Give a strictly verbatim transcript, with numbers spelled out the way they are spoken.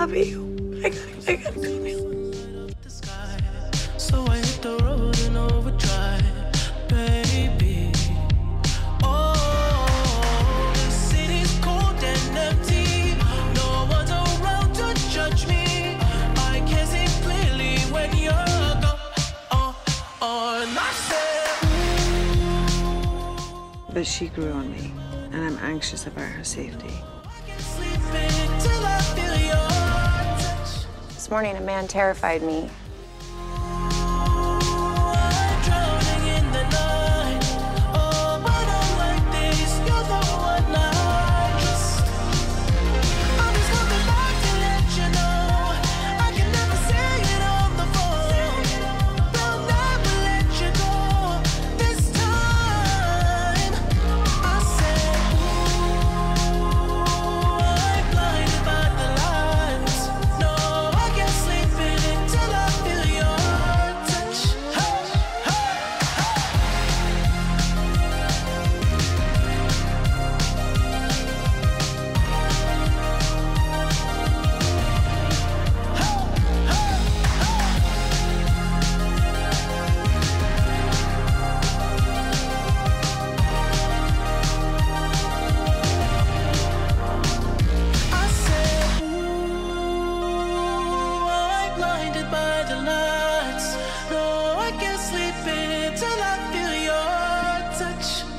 love you. I gotta, I gotta go now. So I hit the road in overdrive, baby. Oh, the city's cold and empty. No one's around to judge me. I can see clearly when you're gone. Oh, oh, and I said, but she grew on me, and I'm anxious about her safety. This morning, a man terrified me. No, I can't sleep until I feel your touch.